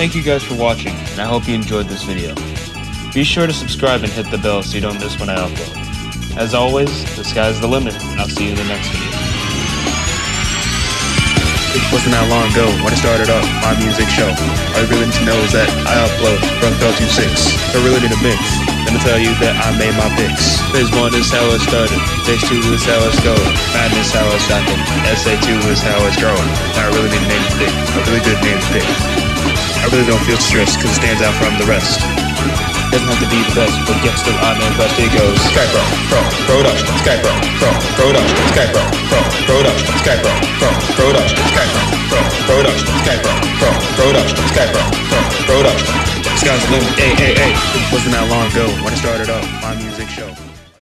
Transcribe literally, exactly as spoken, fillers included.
Thank you guys for watching, and I hope you enjoyed this video. Be sure to subscribe and hit the bell so you don't miss when I upload. As always, the sky's the limit, and I'll see you in the next video. It wasn't that long ago when I started up my music show. All you really need to know is that I upload from Fell two six. I really need a mix. Let me tell you that I made my picks. Phase one is how it started. Phase two is how it's going. Madness how it's stopping. S A two is how it's growing. Now I really need a name to pick. A really good name to pick. I really don't feel stressed because it stands out from the rest. Doesn't have to be the best, but yet still I'm impressed. It goes Sky Pro, Pro, Production, Sky Pro, Pro, Production, Sky Pro, Pro, Production, Sky Pro, Pro, Production, Sky Pro, Pro, Production, Sky Pro, Pro, Production, Sky Pro, Pro, Production. Sky's the limit, ay, ay, ay. It wasn't that long ago when I started up my music.